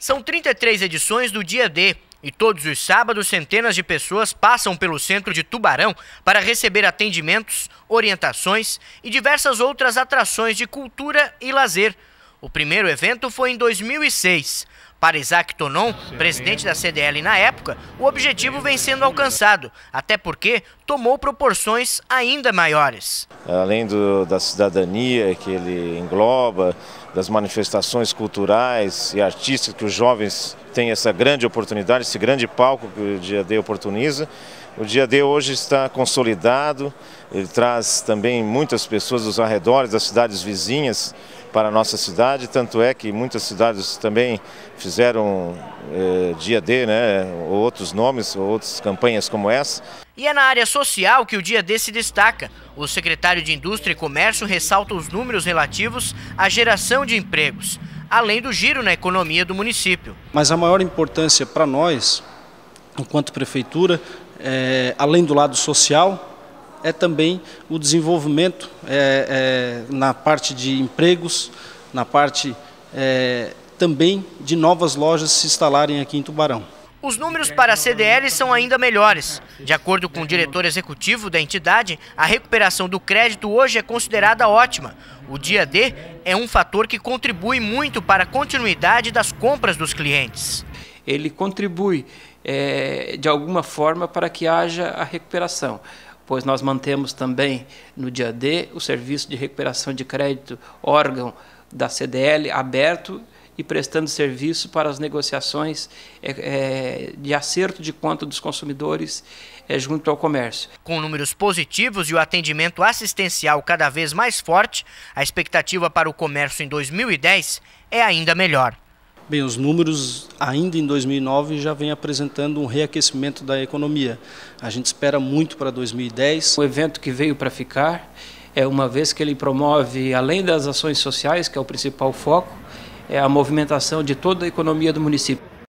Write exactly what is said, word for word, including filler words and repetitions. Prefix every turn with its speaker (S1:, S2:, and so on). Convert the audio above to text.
S1: São trinta e três edições do Dia D e todos os sábados centenas de pessoas passam pelo centro de Tubarão para receber atendimentos, orientações e diversas outras atrações de cultura e lazer. O primeiro evento foi em dois mil e seis. Para Isaac Tonon, presidente da C D L na época, o objetivo vem sendo alcançado, até porque tomou proporções ainda maiores.
S2: Além do, da cidadania que ele engloba, das manifestações culturais e artísticas que os jovens têm essa grande oportunidade, esse grande palco que o Dia D oportuniza. O Dia D hoje está consolidado, ele traz também muitas pessoas dos arredores, das cidades vizinhas para a nossa cidade, tanto é que muitas cidades também fizeram eh, Dia D, né, ou outros nomes, ou outras campanhas como essa.
S1: E é na área social que o Dia D se destaca. O secretário de Indústria e Comércio ressalta os números relativos à geração de empregos, além do giro na economia do município.
S3: Mas a maior importância para nós, enquanto prefeitura, é, além do lado social, é também o desenvolvimento é, é, na parte de empregos, na parte é, também de novas lojas se instalarem aqui em Tubarão.
S1: Os números para a C D L são ainda melhores. De acordo com o diretor executivo da entidade, a recuperação do crédito hoje é considerada ótima. O Dia D é um fator que contribui muito para a continuidade das compras dos clientes.
S4: Ele contribui é, de alguma forma para que haja a recuperação, pois nós mantemos também no Dia D o serviço de recuperação de crédito, órgão da C D L aberto e prestando serviço para as negociações é, é, de acerto de conta dos consumidores é, junto ao comércio.
S1: Com números positivos e o atendimento assistencial cada vez mais forte, a expectativa para o comércio em dois mil e dez é ainda melhor.
S3: Bem, os números ainda em dois mil e nove já vem apresentando um reaquecimento da economia. A gente espera muito para dois mil e dez.
S4: O evento que veio para ficar, é uma vez que ele promove, além das ações sociais, que é o principal foco, é a movimentação de toda a economia do município.